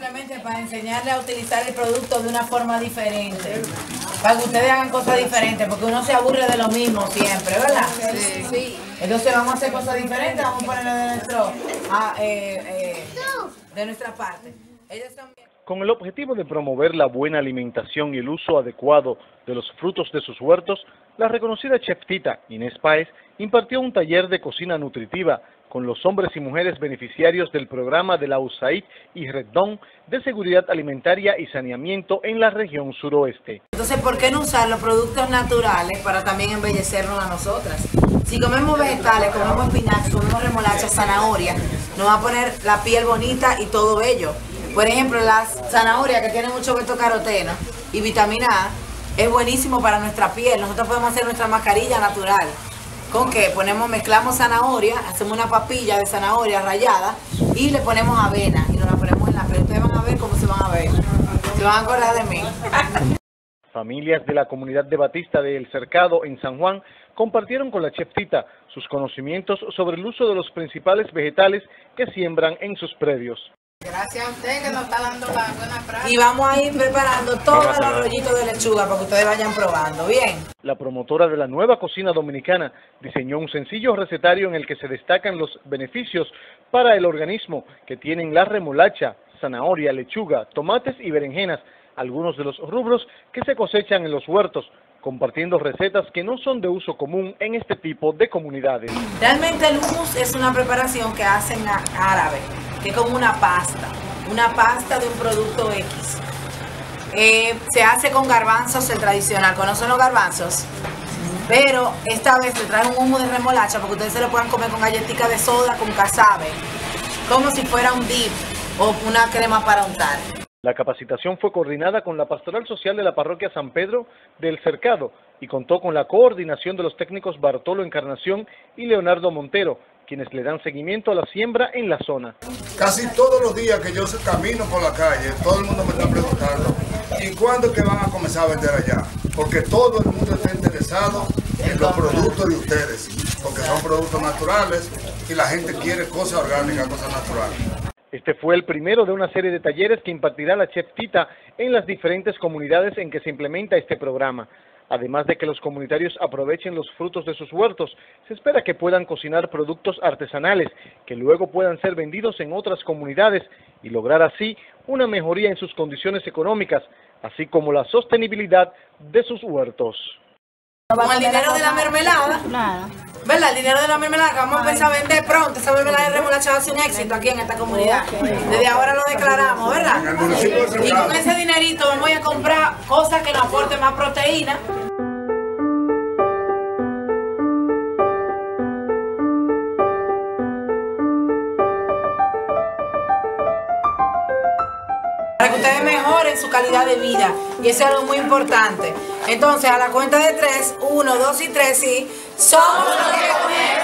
simplemente para enseñarle a utilizar el producto de una forma diferente. Para que ustedes hagan cosas diferentes, porque uno se aburre de lo mismo siempre, ¿verdad? Sí. Entonces vamos a hacer cosas diferentes, vamos a ponerlo de nuestra parte. Ellos también. Con el objetivo de promover la buena alimentación y el uso adecuado de los frutos de sus huertos, la reconocida chef Tita, Inés Páez, impartió un taller de cocina nutritiva con los hombres y mujeres beneficiarios del programa de la USAID y Reddon de seguridad alimentaria y saneamiento en la región suroeste. Entonces, ¿por qué no usar los productos naturales para también embellecernos a nosotras? Si comemos vegetales, comemos espinaca, comemos remolacha, zanahoria, nos va a poner la piel bonita y todo bello. Por ejemplo, la zanahoria, que tiene mucho betacaroteno y vitamina A, es buenísimo para nuestra piel. Nosotros podemos hacer nuestra mascarilla natural. ¿Con qué? Mezclamos zanahoria, hacemos una papilla de zanahoria rallada y le ponemos avena y nos la ponemos en la piel. Ustedes van a ver cómo se van a ver. Se van a acordar de mí. Familias de la comunidad de Batista de El Cercado en San Juan compartieron con la chef Tita sus conocimientos sobre el uso de los principales vegetales que siembran en sus predios. Gracias a usted que nos está dando la buena práctica. Y vamos a ir preparando todos los rollitos de lechuga para que ustedes vayan probando, ¿bien? La promotora de la nueva cocina dominicana diseñó un sencillo recetario en el que se destacan los beneficios para el organismo que tienen la remolacha, zanahoria, lechuga, tomates y berenjenas, algunos de los rubros que se cosechan en los huertos, compartiendo recetas que no son de uso común en este tipo de comunidades. Realmente el hummus es una preparación que hacen árabe, que es como una pasta de un producto X. Se hace con garbanzos, el tradicional. ¿Conocen los garbanzos? Pero esta vez le trae un hummus de remolacha porque ustedes se lo puedan comer con galletica de soda, con casabe, como si fuera un dip o una crema para untar. La capacitación fue coordinada con la Pastoral Social de la Parroquia San Pedro del Cercado y contó con la coordinación de los técnicos Bartolo Encarnación y Leonardo Montero, quienes le dan seguimiento a la siembra en la zona. Casi todos los días que yo camino por la calle, todo el mundo me está preguntando, ¿y cuándo es que van a comenzar a vender allá? Porque todo el mundo está interesado en los productos de ustedes, porque son productos naturales y la gente quiere cosas orgánicas, cosas naturales. Este fue el primero de una serie de talleres que impartirá la chef Tita en las diferentes comunidades en que se implementa este programa. Además de que los comunitarios aprovechen los frutos de sus huertos, se espera que puedan cocinar productos artesanales que luego puedan ser vendidos en otras comunidades y lograr así una mejoría en sus condiciones económicas, así como la sostenibilidad de sus huertos. Con el dinero de la mermelada, ¿verdad? El dinero de la mermelada que vamos a empezar a vender pronto. Esa mermelada de remolacha va a ser un éxito aquí en esta comunidad. Desde ahora lo declaramos, ¿verdad? Y con ese dinerito vamos a comprar cosas que nos aporten más proteína. Para que ustedes mejoren su calidad de vida. Y eso es algo muy importante. Entonces, a la cuenta de 3, 1, 2 y 3, sí, somos los que comemos.